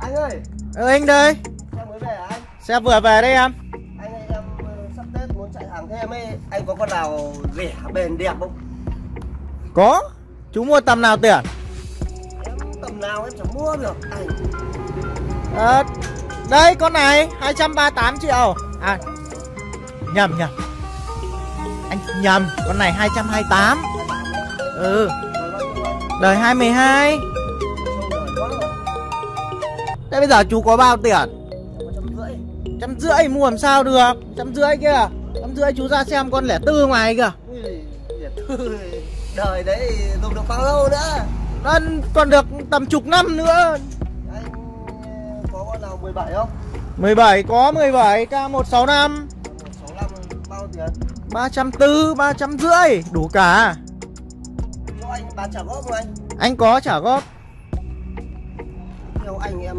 Anh ơi. Anh đây. Xe mới về hả anh? Xe vừa về đây em. Anh ơi, em sắp Tết muốn chạy hàng thêm ấy. Anh có con nào rẻ bền đẹp không? Có. Chú mua tầm nào tiền? Em tầm nào em chẳng mua được anh. Đây con này 238 triệu. À nhầm. Anh nhầm, con này 228. Ừ. Đời 22. Thế bây giờ chú có bao tiền? 150 mua làm sao được? 150 kìa. 150 chú ra xem con lẻ tư ngoài kìa. Đời đấy dùng được bao lâu nữa? Nó còn được tầm chục năm nữa. Anh có con nào 17 không? 17 có 17 K165. 165 bao tiền? 340, 350 đủ cả. Cho anh bán trả góp không anh? Anh có trả góp. Theo anh em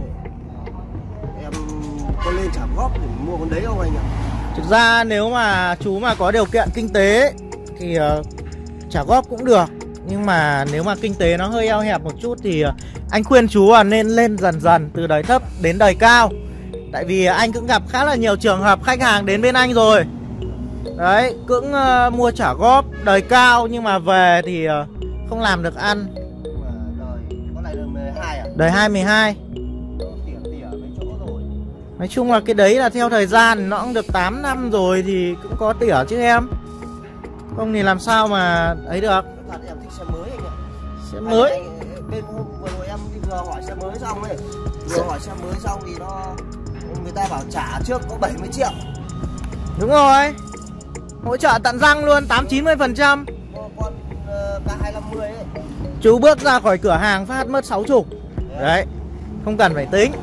có lên trả góp để mua con đấy không anh ạ? Thực ra nếu mà chú mà có điều kiện kinh tế thì trả góp cũng được. Nhưng mà nếu mà kinh tế nó hơi eo hẹp một chút thì anh khuyên chú là nên lên dần dần từ đời thấp đến đời cao. Tại vì anh cũng gặp khá là nhiều trường hợp khách hàng đến bên anh rồi. Đấy, cũng mua trả góp đời cao nhưng mà về thì không làm được ăn. Mà đời con này đời 12 à? Đời 22. Tỉa mấy chỗ rồi. Nói chung là cái đấy là theo thời gian, nó cũng được 8 năm rồi thì cũng có tỉa chứ em. Không thì làm sao mà ấy được. Thật em thích xe mới anh ạ. Xe mới. Bên hôm vừa rồi em đi vừa hỏi xe mới xong ấy. Vừa hỏi xe mới xong thì người ta bảo trả trước có 70 triệu. Đúng rồi. Hỗ trợ tận răng luôn, 80-90%. Con K250 ấy. Chú bước ra khỏi cửa hàng phát mất 60. Đấy, không cần phải tính.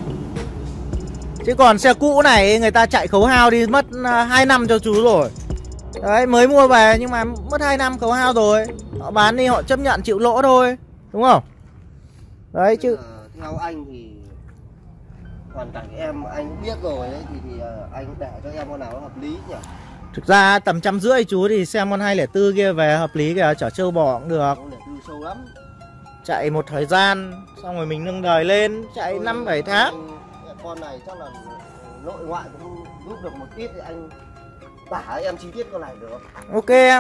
Chứ còn xe cũ này người ta chạy khấu hao đi mất 2 năm cho chú rồi. Đấy, mới mua về nhưng mà mất 2 năm khấu hao rồi. Họ bán đi họ chấp nhận chịu lỗ thôi. Đúng không? Đấy chứ. Theo anh thì hoàn cảnh em anh cũng biết rồi đấy. Thì anh để cho em con nào nó hợp lý nhỉ? Thực ra tầm 150 chú thì xem con 204 kia về hợp lý kìa, chở trâu bò cũng được. 204 sâu lắm. Chạy một thời gian xong rồi mình nâng đời lên, chạy 5-7 tháng. Con này chắc là nội ngoại cũng giúp được một ít thì anh tả em chi tiết con này được. Ok em.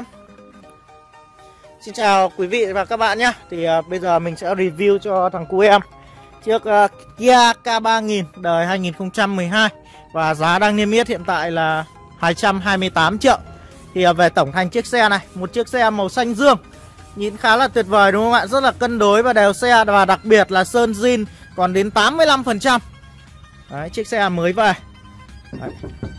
Xin chào quý vị và các bạn nhé. Thì bây giờ mình sẽ review cho thằng cu em chiếc Kia K3000 đời 2012. Và giá đang niêm yết hiện tại là 228 triệu. Thì về tổng thành chiếc xe này, một chiếc xe màu xanh dương, nhìn khá là tuyệt vời đúng không ạ? Rất là cân đối và đều xe. Và đặc biệt là sơn zin còn đến 85%. Đấy, chiếc xe mới về. Đấy.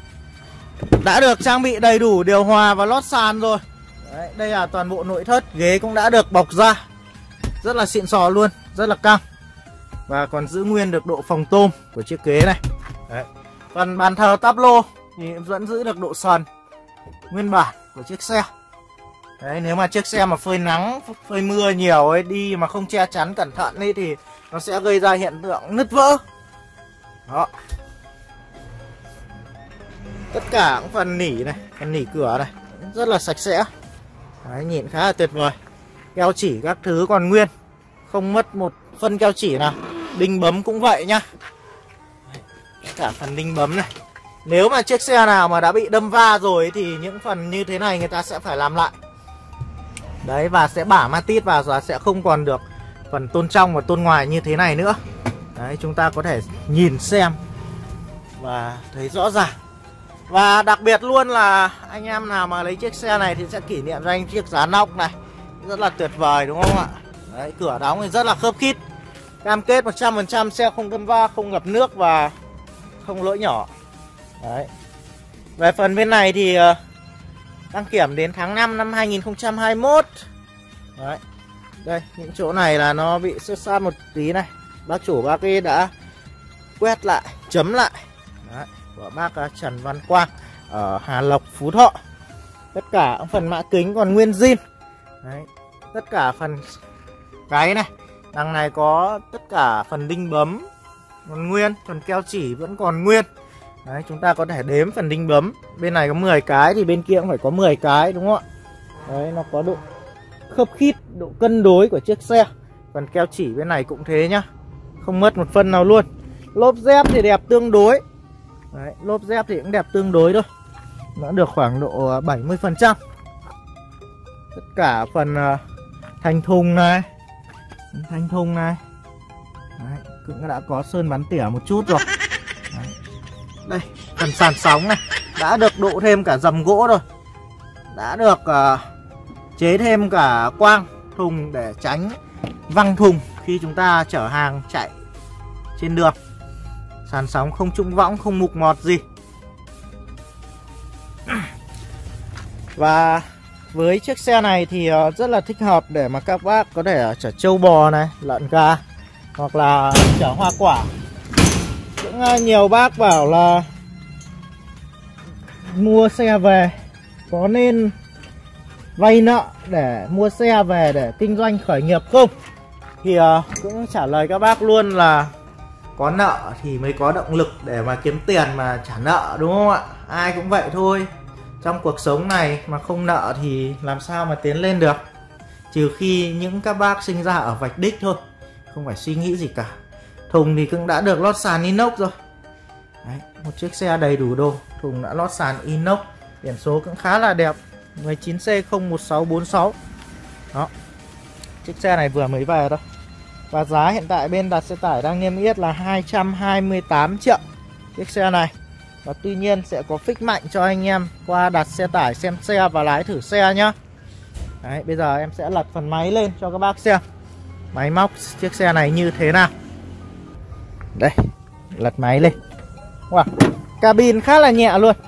Đã được trang bị đầy đủ điều hòa và lót sàn rồi. Đấy, đây là toàn bộ nội thất. Ghế cũng đã được bọc da, rất là xịn sò luôn, rất là căng. Và còn giữ nguyên được độ phồng tôm của chiếc ghế này. Đấy. Phần bàn thờ táp lô thì vẫn giữ được độ sần nguyên bản của chiếc xe. Đấy, nếu mà chiếc xe mà phơi nắng, phơi mưa nhiều ấy, đi mà không che chắn cẩn thận ấy thì nó sẽ gây ra hiện tượng nứt vỡ. Đó. Tất cả cũng phần nỉ này, phần nỉ cửa này rất là sạch sẽ. Đấy, nhìn khá là tuyệt vời. Keo chỉ các thứ còn nguyên, không mất một phân keo chỉ nào. Đinh bấm cũng vậy nhá. Đấy, cả phần đinh bấm này. Nếu mà chiếc xe nào mà đã bị đâm va rồi thì những phần như thế này người ta sẽ phải làm lại. Đấy, và sẽ bả ma tít vào và sẽ không còn được phần tôn trong và tôn ngoài như thế này nữa. Đấy, chúng ta có thể nhìn xem và thấy rõ ràng. Và đặc biệt luôn là anh em nào mà lấy chiếc xe này thì sẽ kỷ niệm cho anh chiếc giá nóc này. Rất là tuyệt vời đúng không ạ? Đấy, cửa đóng thì rất là khớp khít. Cam kết 100% xe không đâm va, không ngập nước và không lỗi nhỏ. Đấy. Về phần bên này thì đăng kiểm đến tháng 5 năm 2021. Đấy. Đây, những chỗ này là nó bị xước sát một tí này. Bác chủ bác ấy đã quét lại, chấm lại. Đấy, của bác Trần Văn Quang ở Hà Lộc, Phú Thọ. Tất cả phần mã kính còn nguyên zin. Đấy, tất cả phần cái này, đằng này có tất cả phần đinh bấm còn nguyên, phần keo chỉ vẫn còn nguyên. Đấy, chúng ta có thể đếm phần đinh bấm. Bên này có 10 cái thì bên kia cũng phải có 10 cái đúng không ạ? Đấy, nó có độ khớp khít, độ cân đối của chiếc xe. Phần keo chỉ bên này cũng thế nhá. không mất một phân nào luôn. Lốp dép thì đẹp tương đối. Đấy, lốp dép thì cũng đẹp tương đối thôi. Nó được khoảng độ 70%. Tất cả phần thành thùng này, đấy, cũng đã có sơn bắn tỉa một chút rồi. Đấy. Đây, phần sàn sóng này đã được độ thêm cả dầm gỗ rồi. Đã được chế thêm cả quang thùng để tránh văng thùng khi chúng ta chở hàng chạy trên đường. Sàn sóng không trũng võng, không mục mọt gì. Và với chiếc xe này thì rất là thích hợp để mà các bác có thể chở trâu bò này, lợn gà, hoặc là chở hoa quả. Cũng nhiều bác bảo là mua xe về có nên vay nợ để mua xe về để kinh doanh khởi nghiệp không? Thì cũng trả lời các bác luôn là có nợ thì mới có động lực để mà kiếm tiền mà trả nợ, đúng không ạ? Ai cũng vậy thôi. Trong cuộc sống này mà không nợ thì làm sao mà tiến lên được. Trừ khi những các bác sinh ra ở vạch đích thôi, không phải suy nghĩ gì cả. Thùng thì cũng đã được lót sàn inox rồi. Đấy, một chiếc xe đầy đủ đồ. Thùng đã lót sàn inox. Biển số cũng khá là đẹp, 19C01646. Đó, chiếc xe này vừa mới về thôi. Và giá hiện tại bên Đạt Xe Tải đang niêm yết là 228 triệu chiếc xe này. Và tuy nhiên sẽ có phích mạnh cho anh em qua Đạt Xe Tải xem xe và lái thử xe nhá. Đấy, bây giờ em sẽ lật phần máy lên cho các bác xem máy móc chiếc xe này như thế nào. Đây, lật máy lên. Wow, cabin khá là nhẹ luôn.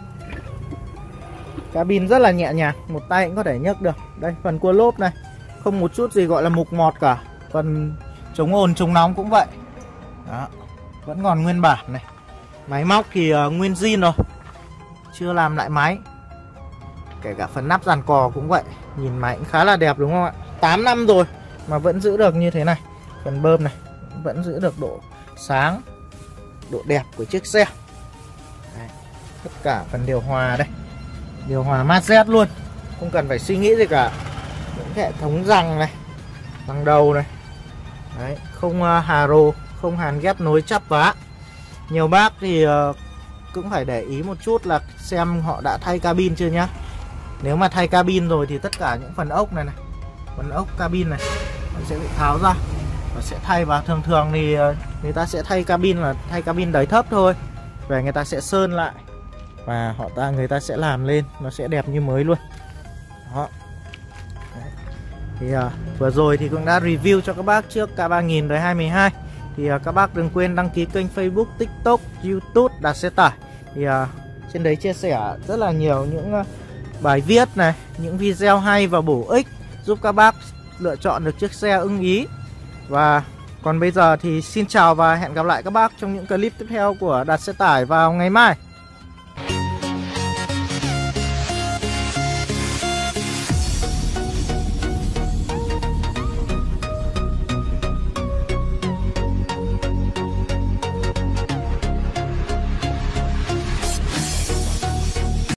Cabin rất là nhẹ nhàng, một tay cũng có thể nhấc được. Đây, phần cua lốp này không một chút gì gọi là mục mọt cả. Phần chống ồn, chống nóng cũng vậy. Đó, vẫn còn nguyên bản này. Máy móc thì nguyên zin rồi, chưa làm lại máy. Kể cả phần nắp dàn cò cũng vậy. Nhìn máy cũng khá là đẹp đúng không ạ? 8 năm rồi mà vẫn giữ được như thế này. Phần bơm này vẫn giữ được độ sáng, độ đẹp của chiếc xe. Đấy, tất cả phần điều hòa đây, điều hòa mát rét luôn, không cần phải suy nghĩ gì cả. Những hệ thống răng này, răng đầu này. Đấy, không hà rồ, không hàn ghép nối chắp vá. Nhiều bác thì cũng phải để ý một chút là xem họ đã thay cabin chưa nhá. Nếu mà thay cabin rồi thì tất cả những phần ốc này này, phần ốc cabin này nó sẽ bị tháo ra và sẽ thay vào. Thường thường thì người ta sẽ thay cabin là thay cabin đáy thấp thôi, về người ta sẽ sơn lại và người ta sẽ làm lên, nó sẽ đẹp như mới luôn. Đó. Đấy. Thì vừa rồi thì cũng đã review cho các bác trước K3000 đời 2012. Thì các bác đừng quên đăng ký kênh Facebook, TikTok, YouTube Đạt Xe Tải. Thì trên đấy chia sẻ rất là nhiều những bài viết này, những video hay và bổ ích giúp các bác lựa chọn được chiếc xe ưng ý. Và còn bây giờ thì xin chào và hẹn gặp lại các bác trong những clip tiếp theo của Đạt Xe Tải vào ngày mai.